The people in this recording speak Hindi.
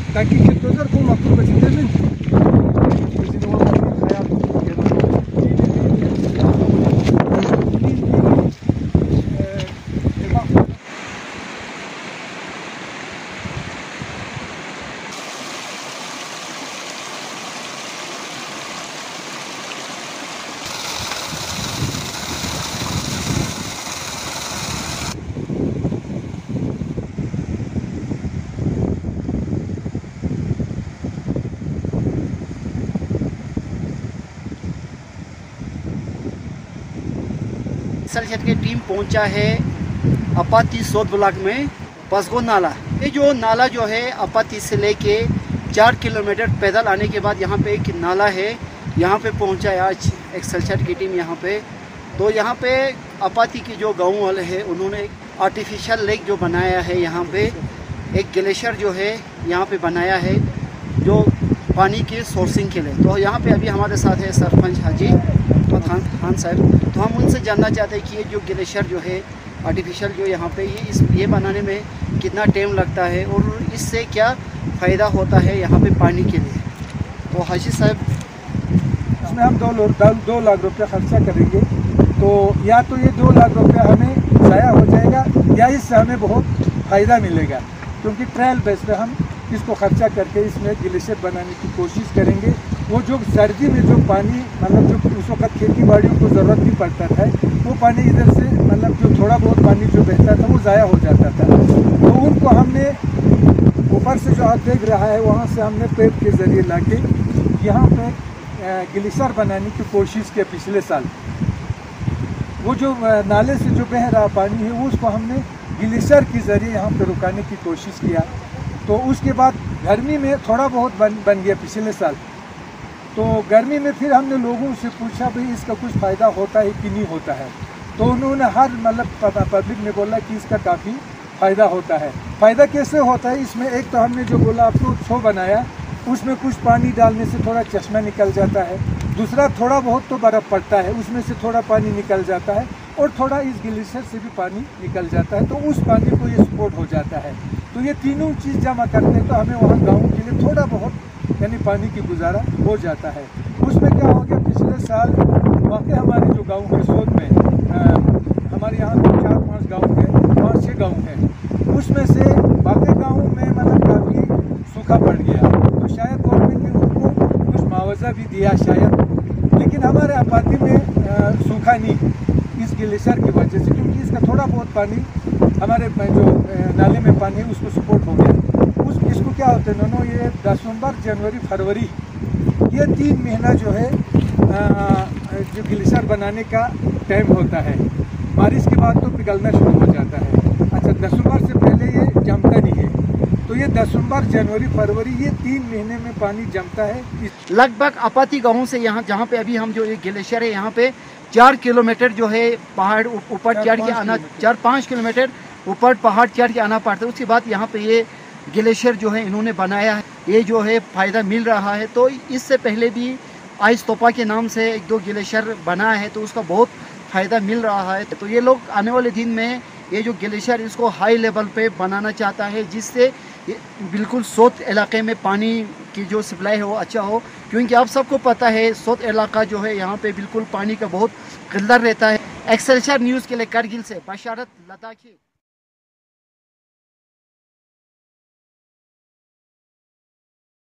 ताकि खेतों को makul बचते हैं एग्रीकल्चर की टीम पहुंचा है अपाती सोद ब्लॉक में पसगो नाला। ये जो नाला जो है अपाती से लेके 4 किलोमीटर पैदल आने के बाद यहाँ पे एक नाला है, यहाँ पे पहुंचा है आज एग्रीकल्चर की टीम यहाँ पे। तो यहाँ पे अपाती के जो गाँव वाले हैं उन्होंने आर्टिफिशियल लेक जो बनाया है, यहाँ पे एक ग्लेशियर जो है यहाँ पे बनाया है जो पानी के सोर्सिंग के लिए। तो यहाँ पे अभी हमारे साथ है सरपंच हाजी खान साहब। तो हम उनसे जानना चाहते हैं कि ये जो ग्लेशियर जो है आर्टिफिशियल जो यहाँ पे ये बनाने में कितना टाइम लगता है और इससे क्या फ़ायदा होता है यहाँ पे पानी के लिए। तो हाजी साहब, इसमें हम 2 लाख रुपये खर्चा करेंगे। तो या तो ये 2 लाख रुपये हमें ज़ाया हो जाएगा या इससे हमें बहुत फ़ायदा मिलेगा, क्योंकि ट्रायल बेस पे हम इसको खर्चा करके इसमें ग्लेशियर बनाने की कोशिश करेंगे। वो जो सर्दी में जो पानी मतलब जो उस वक्त खेती बाड़ियों को ज़रूरत नहीं पड़ता था, वो पानी इधर से मतलब जो थोड़ा बहुत पानी जो बहता था वो ज़ाया हो जाता था। तो उनको हमने ऊपर से जो हाथ देख रहा है वहाँ से हमने पाइप के ज़रिए लाके यहाँ पे ग्लेशियर बनाने की कोशिश की पिछले साल। वो जो नाले से जो बह रहा पानी है वो उसको हमने ग्लेशियर के ज़रिए यहाँ पे रुकाने की कोशिश किया। तो उसके बाद गर्मी में थोड़ा बहुत बन गया पिछले साल। तो गर्मी में फिर हमने लोगों से पूछा भाई इसका कुछ फ़ायदा होता है कि नहीं होता है। तो उन्होंने हर मतलब पब्लिक ने बोला कि इसका काफ़ी फ़ायदा होता है। फ़ायदा कैसे होता है इसमें, एक तो हमने जो बोला आपको छो बनाया, उसमें कुछ पानी डालने से थोड़ा चश्मा निकल जाता है। दूसरा थोड़ा बहुत तो बर्फ़ पड़ता है, उसमें से थोड़ा पानी निकल जाता है और थोड़ा इस ग्लेशियर से भी पानी निकल जाता है। तो उस पानी को ये सपोर्ट हो जाता है। तो ये तीनों चीज़ जमा करते हैं तो हमें वहाँ गाँव के लिए थोड़ा बहुत यानी पानी की गुजारा हो जाता है। उसमें क्या हो गया, पिछले साल वाकई हमारे जो गाँव है सोद में हमारे यहाँ 4-5 गाँव हैं, 5-6 गाँव हैं, उसमें से बाकी गाँव में मतलब काफ़ी सूखा पड़ गया। तो शायद गवर्नमेंट ने उनको कुछ मुआवजा भी दिया शायद, लेकिन हमारे अपाती में सूखा नहीं इस ग्लेशियर की वजह से, क्योंकि इसका थोड़ा बहुत पानी हमारे जो नाले में पानी है उसको सपोर्ट हो गया। इसको क्या होता है दोनों, ये दिसंबर, जनवरी, फरवरी ये 3 महीना जो है जो ग्लेशियर बनाने का टाइम होता है। बारिश के बाद तो पिघलना शुरू हो जाता है। अच्छा, दिसंबर से पहले ये जमता नहीं है। तो ये दिसंबर, जनवरी, फरवरी ये 3 महीने में पानी जमता है। लगभग अपाती गाँव से यहाँ जहाँ पे अभी हम जो ये ग्लेशियर है यहाँ पे 4 किलोमीटर जो है पहाड़ ऊपर चढ़ के आना, 4-5 किलोमीटर ऊपर पहाड़ चढ़ के आना पड़ता है। उसके बाद यहाँ पे ये ग्लेशियर जो है इन्होंने बनाया है, ये जो है फ़ायदा मिल रहा है। तो इससे पहले भी आइस तोपा के नाम से 1-2 ग्लेशियर बना है, तो उसका बहुत फ़ायदा मिल रहा है। तो ये लोग आने वाले दिन में ये जो ग्लेशियर इसको हाई लेवल पे बनाना चाहता है, जिससे बिल्कुल सोत इलाके में पानी की जो सप्लाई है वो अच्छा हो, क्योंकि आप सबको पता है सोत इलाका जो है यहाँ पे बिल्कुल पानी का बहुत किल्लत रहता है। एग्रीकल्चर न्यूज़ के लिए करगिल से बशारत लद्दाखी।